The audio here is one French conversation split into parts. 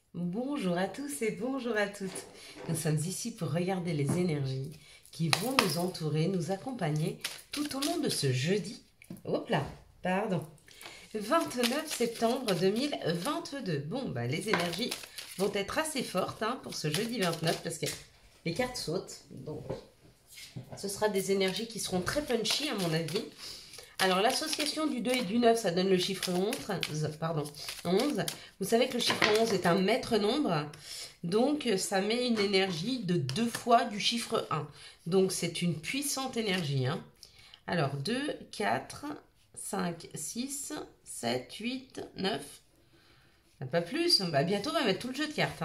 Bonjour à tous et bonjour à toutes. Nous sommes ici pour regarder les énergies qui vont nous entourer, nous accompagner tout au long de ce jeudi. Hop là, pardon. 29 septembre 2022. Bon, bah, les énergies vont être assez fortes pour ce jeudi 29 parce que les cartes sautent. Donc, ce sera des énergies qui seront très punchy à mon avis. Alors, l'association du 2 et du 9, ça donne le chiffre 11. Pardon, 11. Vous savez que le chiffre 11 est un maître nombre. Donc, ça met une énergie de 2 fois du chiffre 1. Donc, c'est une puissante énergie. Alors, 2, 4, 5, 6, 7, 8, 9. Pas plus, bah bientôt on va mettre tout le jeu de cartes.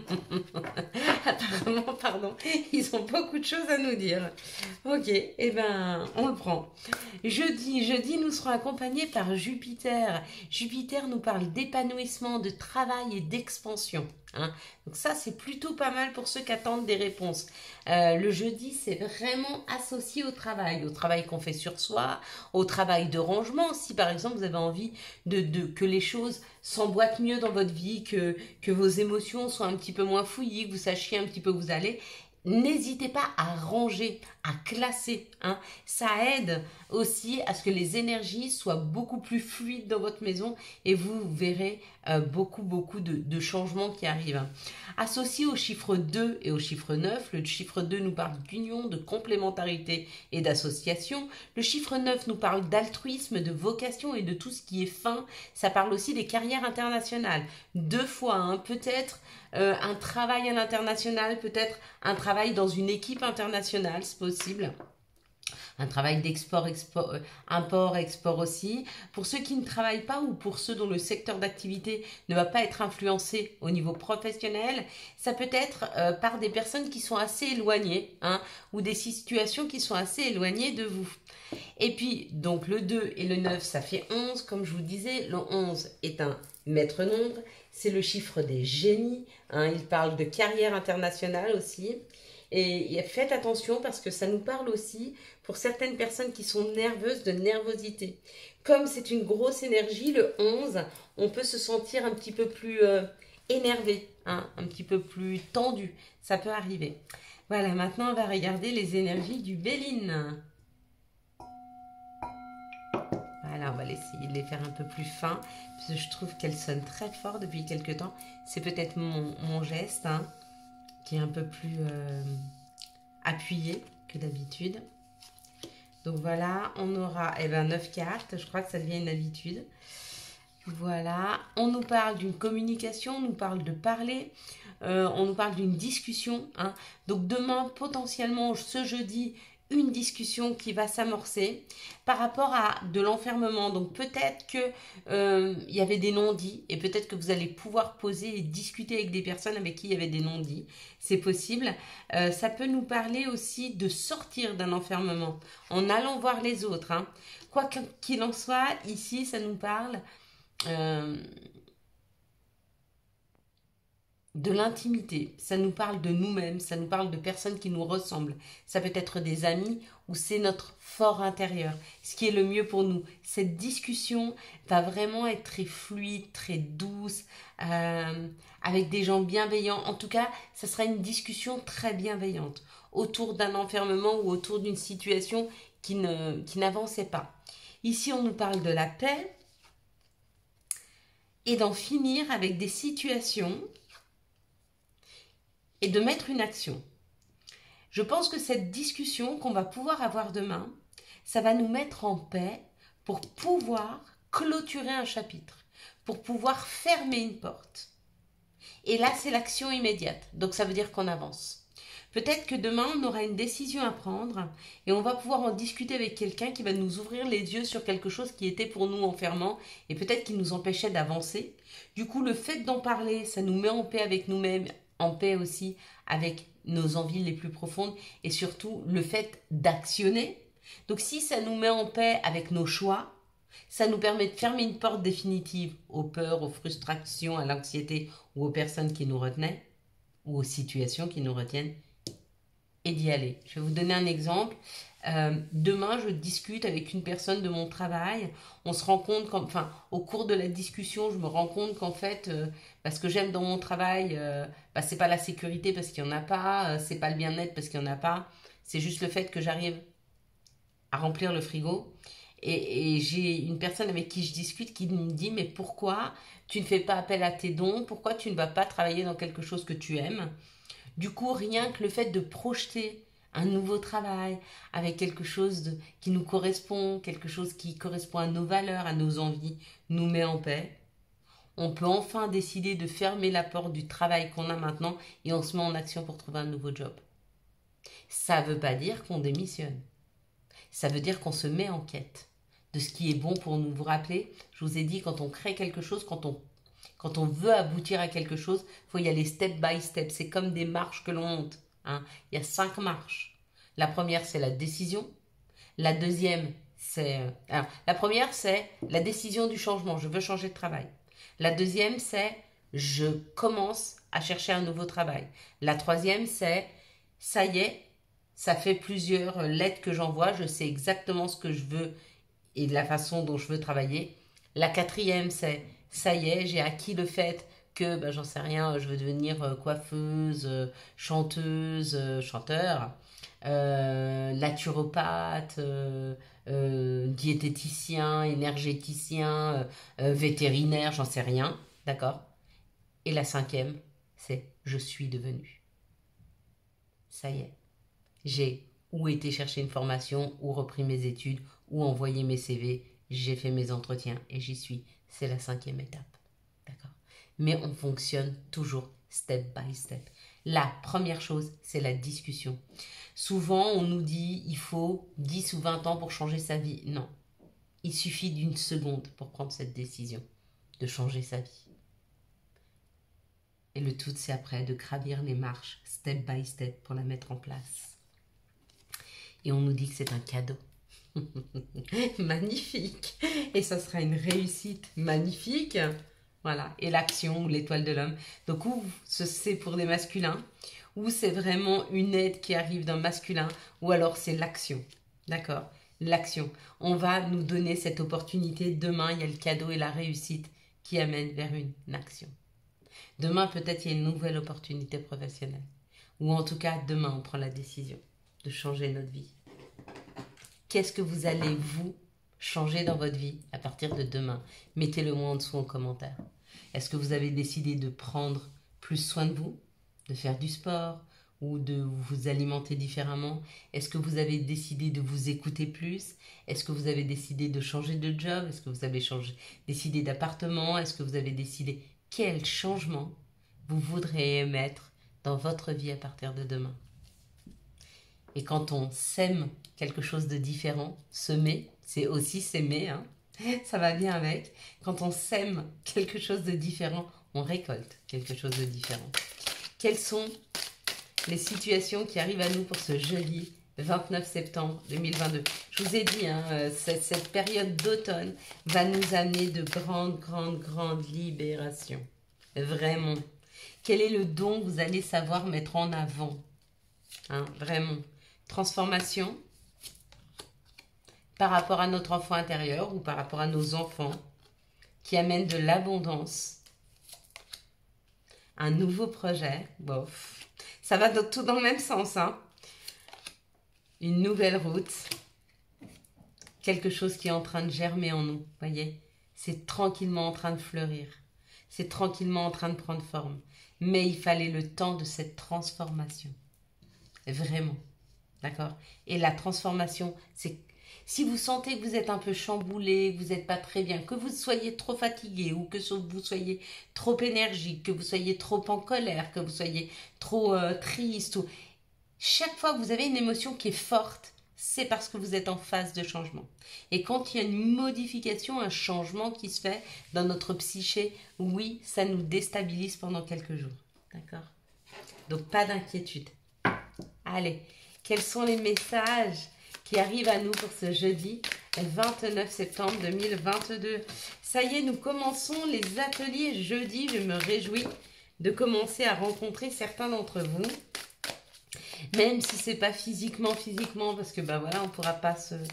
Apparemment, pardon, ils ont beaucoup de choses à nous dire. Ok, eh ben, on le prend. Jeudi, nous serons accompagnés par Jupiter. Jupiter nous parle d'épanouissement, de travail et d'expansion. Donc ça, c'est plutôt pas mal pour ceux qui attendent des réponses. Le jeudi, c'est vraiment associé au travail qu'on fait sur soi, au travail de rangement. Si par exemple, vous avez envie que les choses s'emboîtent mieux dans votre vie, que vos émotions soient un petit peu moins fouillies, que vous sachiez un petit peu où vous allez, n'hésitez pas à ranger, à classer. Ça aide aussi à ce que les énergies soient beaucoup plus fluides dans votre maison et vous verrez beaucoup de changements qui arrivent. Associé au chiffre 2 et au chiffre 9, le chiffre 2 nous parle d'union, de complémentarité et d'association. Le chiffre 9 nous parle d'altruisme, de vocation et de tout ce qui est fin. Ça parle aussi des carrières internationales. Deux fois, peut-être un travail à l'international, peut-être un travail dans une équipe internationale, c'est possible. Un travail d'export, import, export aussi. Pour ceux qui ne travaillent pas ou pour ceux dont le secteur d'activité ne va pas être influencé au niveau professionnel, ça peut être par des personnes qui sont assez éloignées ou des situations qui sont assez éloignées de vous. Et puis, donc le 2 et le 9, ça fait 11. Comme je vous disais, le 11 est un maître nombre. C'est le chiffre des génies. Il parle de carrière internationale aussi. Et faites attention parce que ça nous parle aussi pour certaines personnes qui sont nerveuses de nervosité. Comme c'est une grosse énergie, le 11, on peut se sentir un petit peu plus énervé, un petit peu plus tendu. Ça peut arriver. Voilà, maintenant on va regarder les énergies du Béline. Voilà, on va essayer de les faire un peu plus fins, parce que je trouve qu'elles sonnent très fort depuis quelques temps. C'est peut-être mon geste qui est un peu plus appuyé que d'habitude. Donc voilà, on aura 9 cartes, je crois que ça devient une habitude. Voilà, on nous parle d'une communication, on nous parle de parler, on nous parle d'une discussion. Donc demain, potentiellement, ce jeudi, une discussion qui va s'amorcer par rapport à de l'enfermement. Donc peut-être que y avait des non-dits et peut-être que vous allez pouvoir poser et discuter avec des personnes avec qui il y avait des non-dits. C'est possible. Ça peut nous parler aussi de sortir d'un enfermement en allant voir les autres. Quoi qu'il en soit, ici, ça nous parle euh, de l'intimité, ça nous parle de nous-mêmes, ça nous parle de personnes qui nous ressemblent. Ça peut être des amis ou c'est notre fort intérieur, ce qui est le mieux pour nous. Cette discussion va vraiment être très fluide, très douce, avec des gens bienveillants. En tout cas, ça sera une discussion très bienveillante autour d'un enfermement ou autour d'une situation qui n'avançait pas. Ici, on nous parle de la paix et d'en finir avec des situations et de mettre une action. Je pense que cette discussion qu'on va pouvoir avoir demain, ça va nous mettre en paix pour pouvoir clôturer un chapitre, pour pouvoir fermer une porte. Et là, c'est l'action immédiate. Donc ça veut dire qu'on avance. Peut-être que demain, on aura une décision à prendre et on va pouvoir en discuter avec quelqu'un qui va nous ouvrir les yeux sur quelque chose qui était pour nous enfermant et peut-être qui nous empêchait d'avancer. Du coup, le fait d'en parler, ça nous met en paix avec nous-mêmes, en paix aussi avec nos envies les plus profondes et surtout le fait d'actionner. Donc si ça nous met en paix avec nos choix, ça nous permet de fermer une porte définitive aux peurs, aux frustrations, à l'anxiété ou aux personnes qui nous retenaient ou aux situations qui nous retiennent et d'y aller. Je vais vous donner un exemple. Demain, je discute avec une personne de mon travail. On se rend compte, au cours de la discussion, je me rends compte qu'en fait, ce que j'aime dans mon travail, c'est pas la sécurité parce qu'il n'y en a pas, c'est pas le bien-être parce qu'il n'y en a pas. C'est juste le fait que j'arrive à remplir le frigo. Et j'ai une personne avec qui je discute qui me dit, mais pourquoi tu ne fais pas appel à tes dons? Pourquoi tu ne vas pas travailler dans quelque chose que tu aimes? Du coup, rien que le fait de projeter un nouveau travail avec quelque chose qui nous correspond, quelque chose qui correspond à nos valeurs, à nos envies, nous met en paix. On peut enfin décider de fermer la porte du travail qu'on a maintenant et on se met en action pour trouver un nouveau job. Ça ne veut pas dire qu'on démissionne. Ça veut dire qu'on se met en quête de ce qui est bon pour nous. Vous rappelez, je vous ai dit, quand on crée quelque chose, quand on veut aboutir à quelque chose, il faut y aller step by step. C'est comme des marches que l'on monte. Hein. Il y a 5 marches. La première, c'est la décision. La deuxième, c'est... la première, c'est la décision du changement. Je veux changer de travail. La deuxième, c'est je commence à chercher un nouveau travail. La troisième, c'est ça y est, ça fait plusieurs lettres que j'envoie. Je sais exactement ce que je veux et de la façon dont je veux travailler. La quatrième, c'est ça y est, j'ai acquis le fait que, j'en sais rien, je veux devenir coiffeuse, chanteuse, chanteur, naturopathe, diététicien, énergéticien, vétérinaire, j'en sais rien, d'accord? Et la cinquième, c'est je suis devenu. Ça y est, j'ai ou été chercher une formation, ou repris mes études, ou envoyé mes CV, j'ai fait mes entretiens et j'y suis. C'est la 5e étape. D'accord? Mais on fonctionne toujours step by step. La première chose, c'est la discussion. Souvent, on nous dit il faut 10 ou 20 ans pour changer sa vie. Non. Il suffit d'une seconde pour prendre cette décision de changer sa vie. Et le tout, c'est après de gravir les marches step by step pour la mettre en place. Et on nous dit que c'est un cadeau. Magnifique. Et ça sera une réussite magnifique. Voilà. Et l'action ou l'étoile de l'homme. Donc, ou c'est pour des masculins, ou c'est vraiment une aide qui arrive d'un masculin, ou alors c'est l'action. D'accord? L'action. On va nous donner cette opportunité. Demain, il y a le cadeau et la réussite qui amènent vers une action. Demain, peut-être, il y a une nouvelle opportunité professionnelle. Ou en tout cas, demain, on prend la décision de changer notre vie. Qu'est-ce que vous allez, vous, changer dans votre vie à partir de demain? Mettez-le moi en dessous en commentaire. Est-ce que vous avez décidé de prendre plus soin de vous, de faire du sport ou de vous alimenter différemment? Est-ce que vous avez décidé de vous écouter plus? Est-ce que vous avez décidé de changer de job? Est-ce que vous avez décidé d'appartement? Est-ce que vous avez décidé quel changement vous voudriez mettre dans votre vie à partir de demain? Et quand on sème quelque chose de différent, semer, c'est aussi s'aimer, hein. Ça va bien avec. Quand on sème quelque chose de différent, on récolte quelque chose de différent. Quelles sont les situations qui arrivent à nous pour ce jeudi 29 septembre 2022? Je vous ai dit, hein, cette période d'automne va nous amener de grandes libérations. Vraiment. Quel est le don que vous allez savoir mettre en avant? Hein, vraiment. Transformation par rapport à notre enfant intérieur ou par rapport à nos enfants qui amènent de l'abondance. Un nouveau projet, bof. Ça va tout dans le même sens, hein. Une nouvelle route. Quelque chose qui est en train de germer en nous, voyez. C'est tranquillement en train de fleurir. C'est tranquillement en train de prendre forme. Mais il fallait le temps de cette transformation. Vraiment. D'accord? Et la transformation, c'est si vous sentez que vous êtes un peu chamboulé, que vous n'êtes pas très bien, que vous soyez trop fatigué ou que vous soyez trop énergique, que vous soyez trop en colère, que vous soyez trop triste. Chaque fois que vous avez une émotion qui est forte, c'est parce que vous êtes en phase de changement. Et quand il y a une modification, un changement qui se fait dans notre psyché, oui, ça nous déstabilise pendant quelques jours. D'accord? Donc, pas d'inquiétude. Allez. Quels sont les messages qui arrivent à nous pour ce jeudi 29 septembre 2022? Ça y est, nous commençons les ateliers jeudi. Je me réjouis de commencer à rencontrer certains d'entre vous. Même si c'est pas physiquement, parce que ben voilà, on pourra pas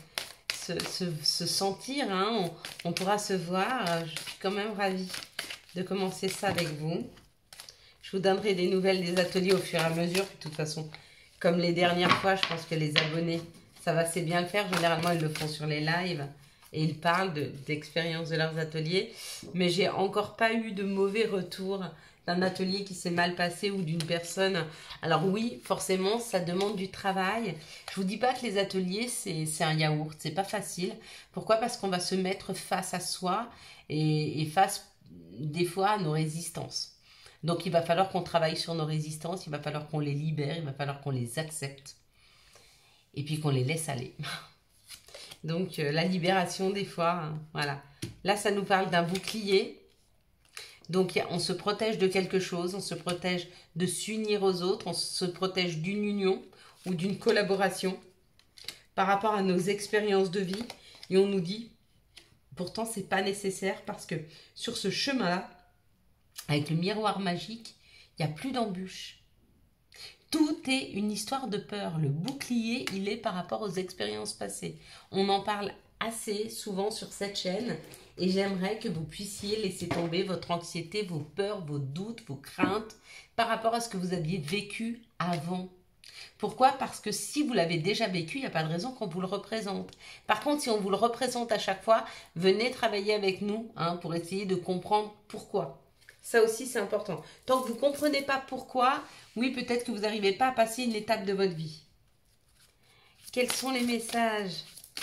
se sentir, hein, on pourra se voir. Je suis quand même ravie de commencer ça avec vous. Je vous donnerai des nouvelles des ateliers au fur et à mesure. De toute façon, comme les dernières fois, je pense que les abonnés savent assez bien le faire. Généralement, ils le font sur les lives et ils parlent d'expérience de leurs ateliers. Mais j'ai encore pas eu de mauvais retours d'un atelier qui s'est mal passé ou d'une personne. Alors oui, forcément, ça demande du travail. Je vous dis pas que les ateliers, c'est un yaourt. C'est pas facile. Pourquoi? Parce qu'on va se mettre face à soi et face des fois à nos résistances. Donc il va falloir qu'on travaille sur nos résistances, il va falloir qu'on les libère, il va falloir qu'on les accepte et puis qu'on les laisse aller. Donc la libération des fois, hein, voilà. Là ça nous parle d'un bouclier. Donc on se protège de quelque chose, on se protège de s'unir aux autres, on se protège d'une union ou d'une collaboration par rapport à nos expériences de vie. Et on nous dit, pourtant c'est pas nécessaire parce que sur ce chemin-là, avec le miroir magique, il n'y a plus d'embûches. Tout est une histoire de peur. Le bouclier, il est par rapport aux expériences passées. On en parle assez souvent sur cette chaîne et j'aimerais que vous puissiez laisser tomber votre anxiété, vos peurs, vos doutes, vos craintes par rapport à ce que vous aviez vécu avant. Pourquoi? Parce que si vous l'avez déjà vécu, il n'y a pas de raison qu'on vous le représente. Par contre, si on vous le représente à chaque fois, venez travailler avec nous hein, pour essayer de comprendre pourquoi. Ça aussi, c'est important. Tant que vous ne comprenez pas pourquoi, oui, peut-être que vous n'arrivez pas à passer une étape de votre vie. Quels sont les messages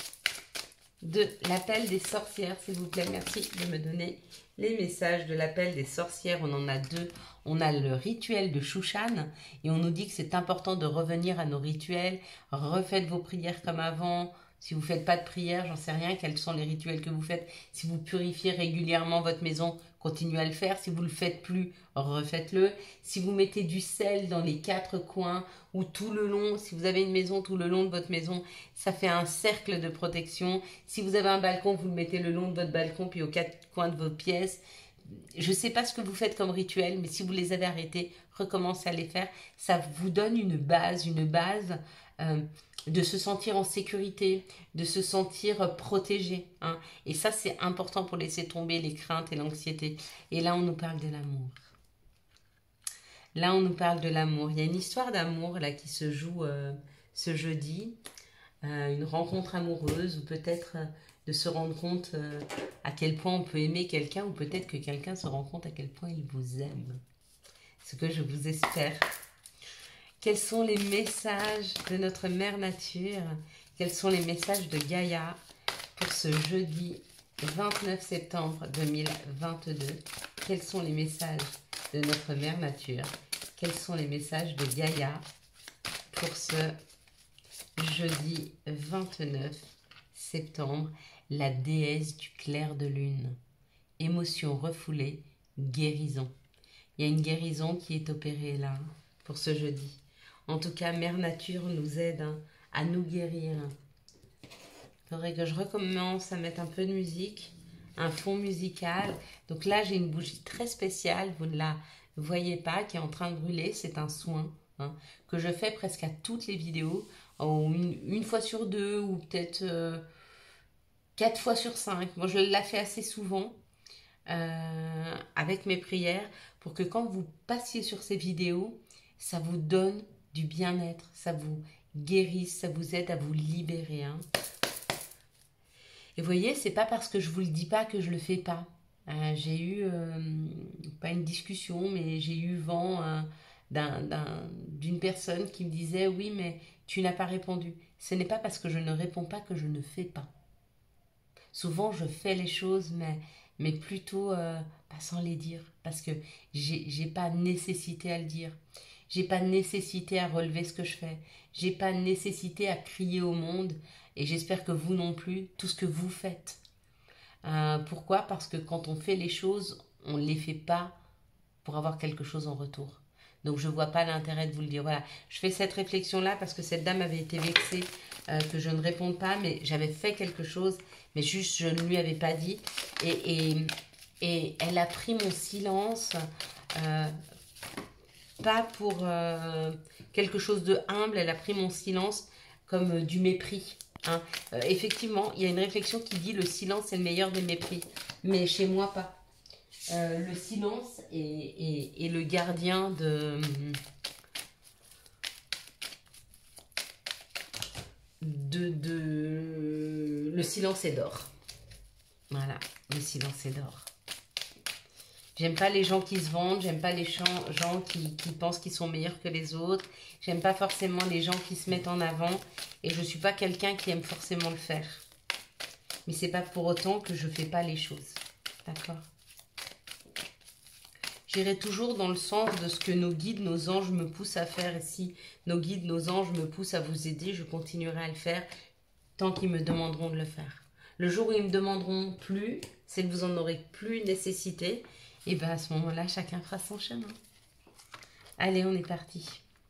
de l'appel des sorcières, s'il vous plaît? Merci de me donner les messages de l'appel des sorcières. On en a deux. On a le rituel de Shushan et on nous dit que c'est important de revenir à nos rituels. Refaites vos prières comme avant. Si vous ne faites pas de prière, j'en sais rien, quels sont les rituels que vous faites. Si vous purifiez régulièrement votre maison, continuez à le faire. Si vous ne le faites plus, refaites-le. Si vous mettez du sel dans les 4 coins ou tout le long, si vous avez une maison tout le long de votre maison, ça fait un cercle de protection. Si vous avez un balcon, vous le mettez le long de votre balcon puis aux 4 coins de vos pièces. Je ne sais pas ce que vous faites comme rituel, mais si vous les avez arrêtés, recommencez à les faire. Ça vous donne une base de se sentir en sécurité, de se sentir protégé. Hein. Et ça, c'est important pour laisser tomber les craintes et l'anxiété. Et là, on nous parle de l'amour. Là, on nous parle de l'amour. Il y a une histoire d'amour là qui se joue ce jeudi. Une rencontre amoureuse ou peut-être de se rendre compte à quel point on peut aimer quelqu'un ou peut-être que quelqu'un se rend compte à quel point il vous aime. Ce que je vous espère. Quels sont les messages de notre mère nature? Quels sont les messages de Gaïa pour ce jeudi 29 septembre 2022? Quels sont les messages de notre mère nature? Quels sont les messages de Gaïa pour ce jeudi 29 septembre? La déesse du clair de lune. Émotion refoulée, guérison. Il y a une guérison qui est opérée là pour ce jeudi. En tout cas, Mère Nature nous aide hein, à nous guérir. Il faudrait que je recommence à mettre un peu de musique, un fond musical. Donc là, j'ai une bougie très spéciale, vous ne la voyez pas, qui est en train de brûler. C'est un soin hein, que je fais presque à toutes les vidéos, une fois sur 2 ou peut-être 4 fois sur 5. Moi, je la fais assez souvent avec mes prières pour que quand vous passiez sur ces vidéos, ça vous donne du bien-être, ça vous guérisse, ça vous aide à vous libérer. Hein. Et vous voyez, c'est pas parce que je vous le dis pas que je le fais pas. J'ai eu, pas une discussion, mais j'ai eu vent d'une personne qui me disait « Oui, mais tu n'as pas répondu. » Ce n'est pas parce que je ne réponds pas que je ne fais pas. Souvent, je fais les choses, mais plutôt pas sans les dire, parce que j'ai pas nécessité à le dire. J'ai pas nécessité à relever ce que je fais. J'ai pas nécessité à crier au monde. Et j'espère que vous non plus, tout ce que vous faites. Pourquoi? Parce que quand on fait les choses, on ne les fait pas pour avoir quelque chose en retour. Donc je ne vois pas l'intérêt de vous le dire. Voilà, je fais cette réflexion-là parce que cette dame avait été vexée que je ne réponde pas, mais j'avais fait quelque chose, mais juste je ne lui avais pas dit. Et elle a pris mon silence pas pour quelque chose de humble. Elle a pris mon silence comme du mépris. Hein. Effectivement, il y a une réflexion qui dit le silence est le meilleur des mépris. Mais chez moi, pas. Le silence est le gardien Le silence est d'or. Voilà, le silence est d'or. J'aime pas les gens qui se vendent, j'aime pas les gens qui pensent qu'ils sont meilleurs que les autres. J'aime pas forcément les gens qui se mettent en avant. Et je suis pas quelqu'un qui aime forcément le faire. Mais c'est pas pour autant que je fais pas les choses. D'accord? J'irai toujours dans le sens de ce que nos guides, nos anges me poussent à faire. Et si nos guides, nos anges me poussent à vous aider, je continuerai à le faire tant qu'ils me demanderont de le faire. Le jour où ils me demanderont plus, c'est que vous en aurez plus nécessité. Et bien à ce moment-là, chacun fera son chemin. Allez, on est parti.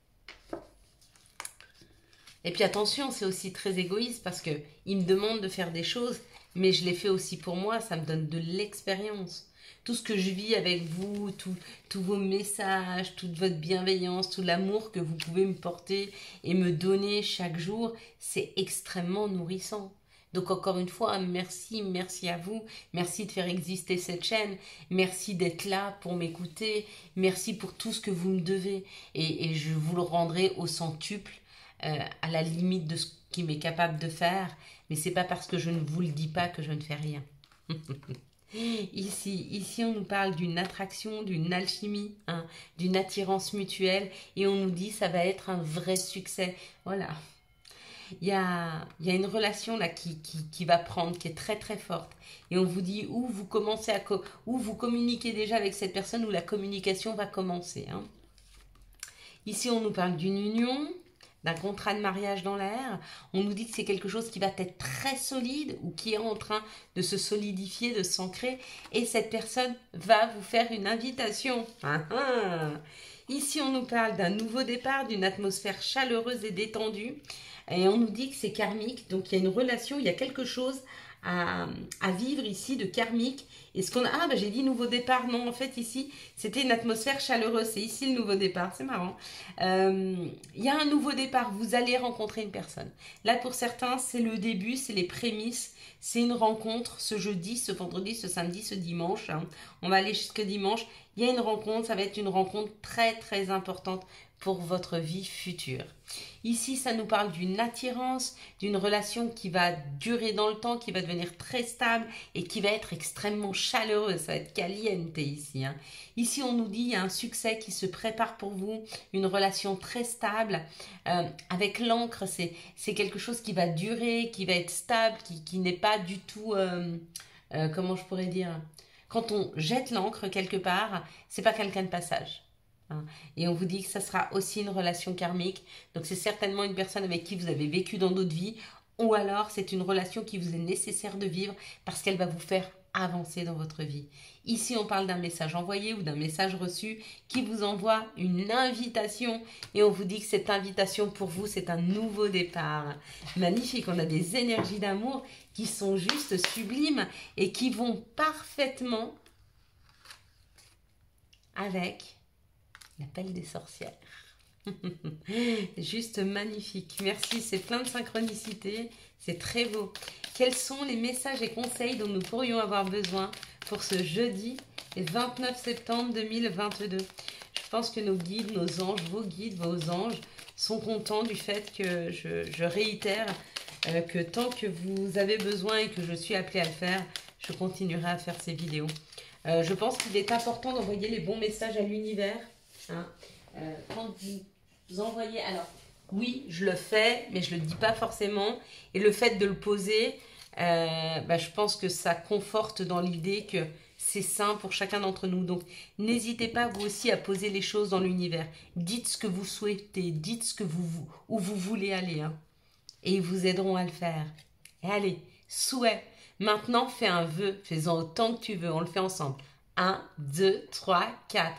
Et puis attention, c'est aussi très égoïste parce qu'ils me demandent de faire des choses, mais je les fais aussi pour moi, ça me donne de l'expérience. Tout ce que je vis avec vous, tous vos messages, toute votre bienveillance, tout l'amour que vous pouvez me porter et me donner chaque jour, c'est extrêmement nourrissant. Donc encore une fois, merci, merci à vous. Merci de faire exister cette chaîne. Merci d'être là pour m'écouter. Merci pour tout ce que vous me devez. Et je vous le rendrai au centuple, à la limite de ce qu'il m'est capable de faire. Mais c'est pas parce que je ne vous le dis pas que je ne fais rien. Ici, on nous parle d'une attraction, d'une alchimie, hein, d'une attirance mutuelle. Et on nous dit ça va être un vrai succès. Voilà. Il y a une relation là qui va prendre, qui est très très forte. Et on vous dit où vous commencez où vous communiquez déjà avec cette personne, où la communication va commencer. Hein. Ici, on nous parle d'une union, d'un contrat de mariage dans l'air. On nous dit que c'est quelque chose qui va être très solide ou qui est en train de se solidifier, de s'ancrer. Et cette personne va vous faire une invitation. Ah, ah. Ici, on nous parle d'un nouveau départ, d'une atmosphère chaleureuse et détendue. Et on nous dit que c'est karmique, donc il y a une relation, il y a quelque chose à vivre ici de karmique. Et ce qu'on a... Ah, bah, j'ai dit nouveau départ. Non, en fait, ici, c'était une atmosphère chaleureuse. C'est ici le nouveau départ. C'est marrant. Il y a un nouveau départ. Vous allez rencontrer une personne. Là, pour certains, c'est le début, c'est les prémices. C'est une rencontre ce jeudi, ce vendredi, ce samedi, ce dimanche. Hein. On va aller jusqu'au dimanche. Il y a une rencontre. Ça va être une rencontre très, très importante pour votre vie future. Ici, ça nous parle d'une attirance, d'une relation qui va durer dans le temps, qui va devenir très stable et qui va être extrêmement chaleureuse. Ça va être caliente ici. Hein. Ici, on nous dit qu'il y a un succès qui se prépare pour vous, une relation très stable. Avec l'encre, c'est quelque chose qui va durer, qui va être stable, qui n'est pas du tout... comment je pourrais dire? Quand on jette l'encre quelque part, c'est pas quelqu'un de passage. Et on vous dit que ça sera aussi une relation karmique. Donc c'est certainement une personne avec qui vous avez vécu dans d'autres vies. Ou alors c'est une relation qui vous est nécessaire de vivre parce qu'elle va vous faire avancer dans votre vie. Ici on parle d'un message envoyé ou d'un message reçu qui vous envoie une invitation. Et on vous dit que cette invitation pour vous c'est un nouveau départ. Magnifique, on a des énergies d'amour qui sont juste sublimes et qui vont parfaitement avec... l'appel des sorcières. Juste magnifique. Merci, c'est plein de synchronicité. C'est très beau. Quels sont les messages et conseils dont nous pourrions avoir besoin pour ce jeudi 29 septembre 2022? Je pense que nos guides, nos anges, vos anges sont contents du fait que je réitère que tant que vous avez besoin et que je suis appelée à le faire, je continuerai à faire ces vidéos. Je pense qu'il est important d'envoyer les bons messages à l'univers. Hein. Quand vous envoyez, alors oui je le fais mais je le dis pas forcément, et le fait de le poser je pense que ça conforte dans l'idée que c'est sain pour chacun d'entre nous. Donc n'hésitez pas vous aussi à poser les choses dans l'univers, dites ce que vous souhaitez, dites ce que où vous voulez aller, hein. Et ils vous aideront à le faire. Et allez, souhait, maintenant fais un vœu, fais-en autant que tu veux, on le fait ensemble. 1, 2, 3, 4.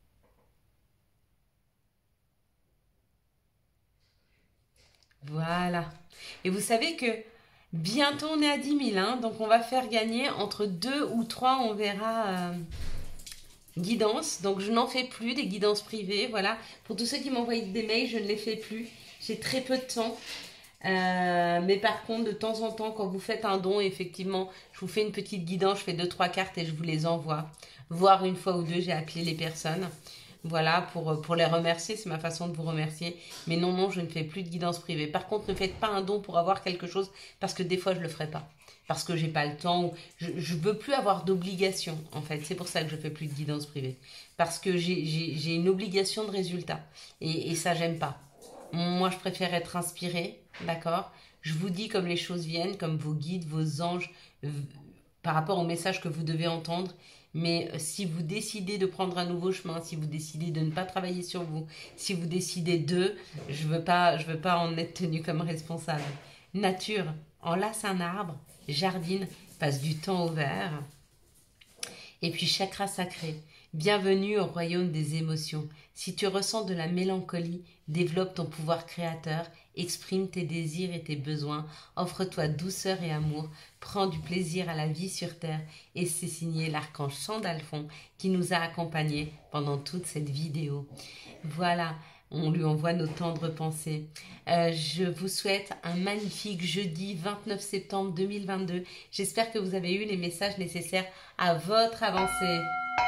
Voilà. Et vous savez que bientôt on est à 10 000, hein, donc on va faire gagner entre 2 ou 3, on verra guidance. Donc, je n'en fais plus des guidances privées. Voilà. Pour tous ceux qui m'envoient des mails, je ne les fais plus. J'ai très peu de temps. Mais par contre, de temps en temps, quand vous faites un don, effectivement, je vous fais une petite guidance, je fais 2-3 cartes et je vous les envoie. Voire une fois ou deux, j'ai appelé les personnes. Voilà, pour les remercier, c'est ma façon de vous remercier. Mais non, non, je ne fais plus de guidance privée. Par contre, ne faites pas un don pour avoir quelque chose, parce que des fois, je le ferai pas. Parce que j'ai pas le temps, ou je veux plus avoir d'obligation, en fait. C'est pour ça que je fais plus de guidance privée. Parce que j'ai une obligation de résultat. Et ça, j'aime pas. Moi, je préfère être inspirée, d'accord? Je vous dis comme les choses viennent, comme vos guides, vos anges, par rapport au message que vous devez entendre. Mais si vous décidez de prendre un nouveau chemin, si vous décidez de ne pas travailler sur vous, si vous décidez de, je veux pas en être tenu comme responsable. Nature, enlace un arbre, jardine, passe du temps au vert. Et puis chakra sacré, bienvenue au royaume des émotions. Si tu ressens de la mélancolie, développe ton pouvoir créateur, exprime tes désirs et tes besoins, offre-toi douceur et amour, prends du plaisir à la vie sur terre. Et c'est signé l'archange Sandalphon qui nous a accompagnés pendant toute cette vidéo. Voilà, on lui envoie nos tendres pensées. Je vous souhaite un magnifique jeudi 29 septembre 2022. J'espère que vous avez eu les messages nécessaires à votre avancée.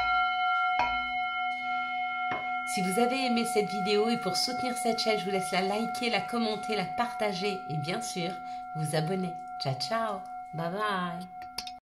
Si vous avez aimé cette vidéo et pour soutenir cette chaîne, je vous laisse la liker, la commenter, la partager et bien sûr, vous abonner. Ciao, ciao. Bye bye.